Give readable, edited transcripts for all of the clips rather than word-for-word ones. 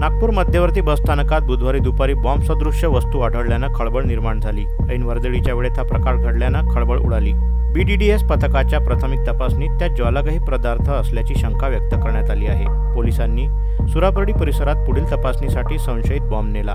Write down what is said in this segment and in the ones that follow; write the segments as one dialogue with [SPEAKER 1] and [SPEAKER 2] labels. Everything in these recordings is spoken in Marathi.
[SPEAKER 1] नागपूर मध्यवर्ती बसस्थानकात बुधवारी दुपारी बॉम्ब सदृश्य वस्तू आढळल्यानं खळबळ निर्माण झाली। ऐन वर्दळीच्या वेळेत हा प्रकार घडल्यानं खळबळ उडाली। BDDS पथकाच्या प्राथमिक तपासणीत त्यात ज्वालाग्रही पदार्थ असल्याची शंका व्यक्त करण्यात आली आहे। पोलिसांनी सुराबर्डी परिसरात पुढील तपासणीसाठी संशयित बॉम्ब नेला।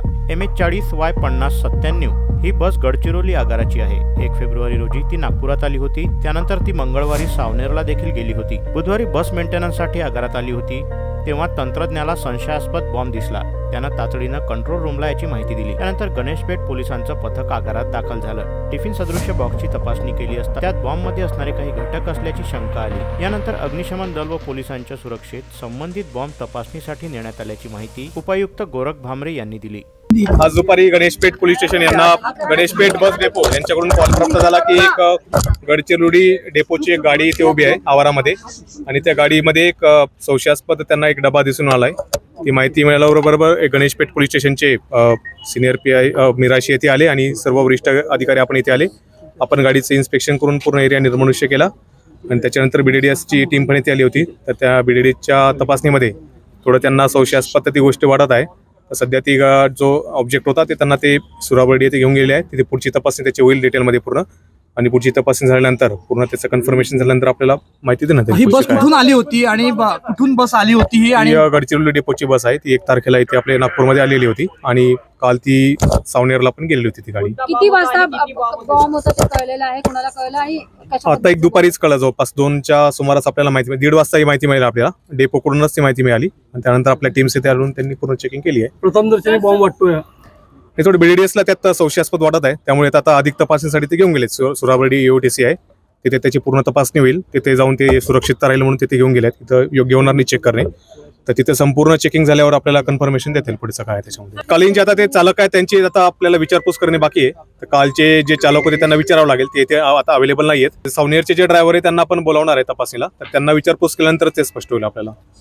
[SPEAKER 1] MH40Y5097 ही बस गडचिरोली आगाराची आहे। 1 फेब्रुवारी रोजी ती नागपुरात आली होती। त्यानंतर ती मंगळवारी सावनेरला देखील गेली होती। बुधवारी बस मेंटेनन्ससाठी आगारात आली होती, तेव्हा तंत्रज्ञाला संशयास्पद बॉम्ब दिसला। त्यानं तातडीनं कंट्रोल रूमला याची माहिती दिली। त्यानंतर गणेशपेठ पोलिसांचं पथक आगारात दाखल झालं। टिफिन सदृश्य बॉक्सची तपासणी केली असता त्यात बॉम्बमध्ये असणारे काही घटक असल्याची शंका आली। यानंतर अग्निशमन दल व पोलिसांच्या सुरक्षेत संबंधित बॉम्ब तपासणीसाठी नेण्यात आल्याची माहिती उपायुक्त गोरख भामरे यांनी दिली।
[SPEAKER 2] आज दुपारी गणेशपेठ पोलीस स्टेशन यांना गणेशपेठ बस डेपो यांच्याकडून कॉल प्राप्त झाला की एक गडचिरोली डेपोची एक गाडी इथे उभी आहे आवारामध्ये आणि त्या गाडीमध्ये एक संशयास्पद त्यांना एक डबा दिसून आलाय। ती माहिती मिळाल्याबरोबर गणेशपेठ पोलीस स्टेशनचे सिनियर PI मिराशी येथे आले आणि सर्व वरिष्ठ अधिकारी आपण इथे आले। आपण गाडीचे इन्स्पेक्शन करून पूर्ण एरिया निर्मनुष्य केला आणि त्याच्यानंतर BDDS ची टीम पण इथे आली होती। तर त्या BDDSच्या तपासणीमध्ये थोडं त्यांना संशयास्पद ती गोष्ट वाटत आहे। सध्या ती जो ऑब्जेक्ट होता ते त्यांना ते सुराबर्डी येथे घेऊन गेले आहे। तिथे पुढची तपासणी त्याची होईल डिटेलमध्ये पूर्ण आणि पुढची तपासणी झाल्यानंतर पूर्ण त्याचं कन्फर्मेशन झाल्यानंतर आपल्याला माहिती देण्यात येईल।
[SPEAKER 3] ही बस कुठून आली होती आणि कुठून बस आली होती ही? आणि
[SPEAKER 2] गडचिरोली डेपोची बस आहे। ती 1 तारखेला इथे आपल्या नागपूरमध्ये आलेली होती आणि काल ती सावनेरला पण गेलेली होती ती गाडी।
[SPEAKER 4] किती वाजता बॉम्ब होता ते कळलेलं आहे? कोणाला कळलं आहे?
[SPEAKER 2] आता एक दुपारीच कळलं, जवळपास 2च्या सुमारास आपल्याला माहिती 1:30 वाजता ही माहिती मिळाली आपल्याला। डेपोकडूनच ती माहिती मिळाली आणि त्यानंतर आपल्या टीम्स इथे आढळून त्यांनी पूर्ण चेकिंग केली आहे।
[SPEAKER 3] प्रथम दर्शनी बॉम्ब वाटतोय
[SPEAKER 2] हे थोडं BDDSला त्यात संशयास्पद वाटत आहे, त्यामुळे आता अधिक तपासणीसाठी ते घेऊन गेले। सुराबर्डी EOTC आहे तिथे त्याची पूर्ण तपासणी होईल। तिथे जाऊन ते सुरक्षितता राहील म्हणून तिथे घेऊन गेलेत। तिथं योग्य होणार नाही चेक करणे, तर तिथे संपूर्ण चेकिंग झाल्यावर आपल्याला कन्फर्मेशन देतील पुढचं काय त्याच्यामध्ये। कालीन जे आता ते चालक आहे त्यांची आता आपल्याला विचारपूस करणे बाकी आहे। तर कालचे जे चालक होते त्यांना विचारावं लागेल, ते इथे आता अवेलेबल नाही आहेत। सावनेरचे जे ड्रायव्हर आहे त्यांना आपण बोलावणार आहे तपासणीला, तर त्यांना विचारपूस केल्यानंतर ते स्पष्ट होईल आपल्याला।